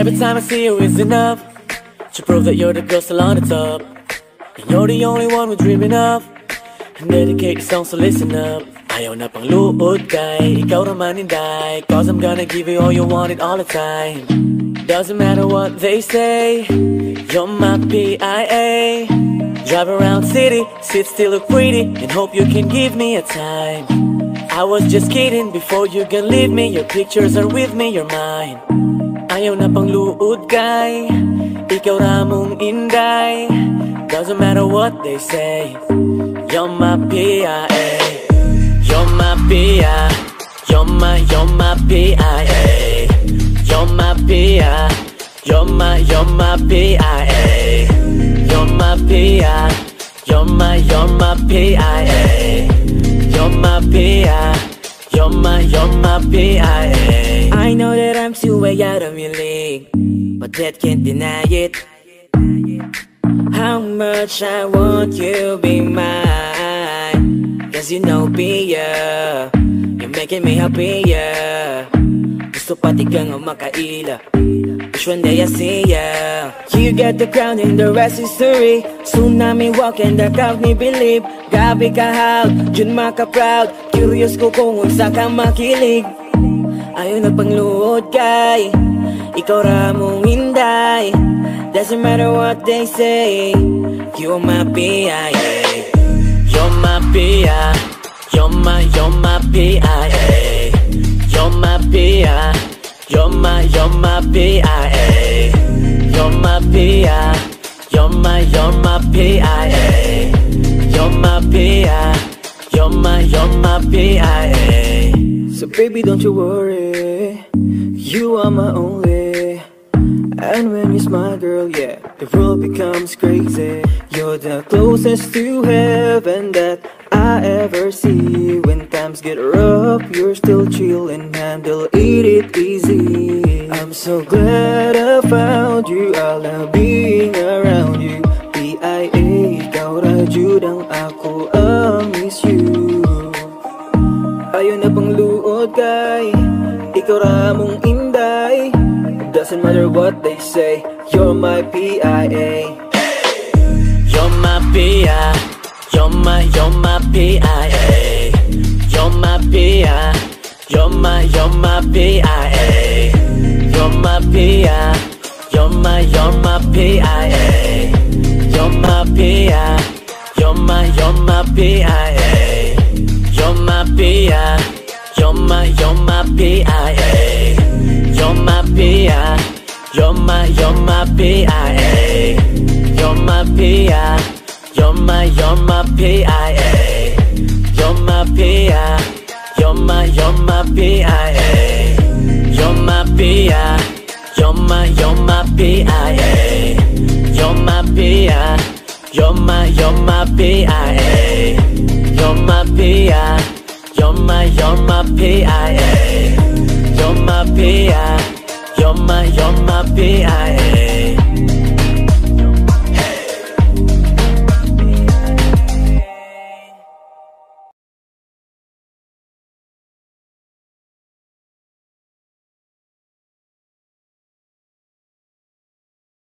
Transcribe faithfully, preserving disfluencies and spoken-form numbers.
Every time I see you is enough to prove that you're the girl still on the top. And you're the only one we're dreaming of. And dedicate the song, so listen up. Ayaw na pang luod kay ikaw naman hinday, cause I'm gonna give you all you want it all the time. Doesn't matter what they say, you're my P I A. Drive around city, sit still look pretty, and hope you can give me a time. I was just kidding, before you can leave me, your pictures are with me, you're mine. Ayaw na pang luod kay ikaw ramong inday. Doesn't matter what they say, you're my P I A. You're my P I A. You're my, you're my P I A. You're my P I A. You're my, you're my P I A. You're my P I A. You're my, you're my P I A. You're my P I A. You're my, you're my P I A. I know that I'm still way out of your league, but that can't deny it. How much I want you be mine, cause you know Pia, you're making me happier. Gusto pati ka nga makaila, wish one day I see ya. You get the crown and the rest is history. Soon na me walk and the crowd me believe. Gabi ka how, dyan maka-proud. Curious ko kung unsa ka makilig. Ayaw na pang luod kay ikaw ramong hinday. Doesn't matter what they say, you're my P I A. You're my P I A. You're my, you're my P I A. You're my P I A. You're my, you're my P I A. You're my P I A. You're my, you're my P I A. You're my P I A. You're my, you're my P I A. So baby, don't you worry, you are my only. And when you smile, girl, yeah, the world becomes crazy. You're the closest to heaven that I ever see. When times get rough, you're still chill and handle it easy. I'm so glad I found you, I love being around you. P I A, ikaw radyo ang ako, I miss you. Ayaw na pang luod kay ikaw ramong inday. Doesn't matter what they say, you're my P I A. You're my P I A. You're my, you're my P I A. You're my P I A. You're my, you're my P I A. You're my P I A. You're my, you're my P I A. You're my P I A. You're my, you're my P I A. You're my P I A. You're my, you're my P I A. You're my P I A. You're my, you're my P I A. You're my P I A. You're my, you're my P I A. You're my P I A. You're my, you're my P I A. You're my P I A. You're my, you're my P I A. You're my P I A. You're my, you're my P I A. You're my P I A. You're my, you're my P I A. You're my P I A. You're my, you're my P I A.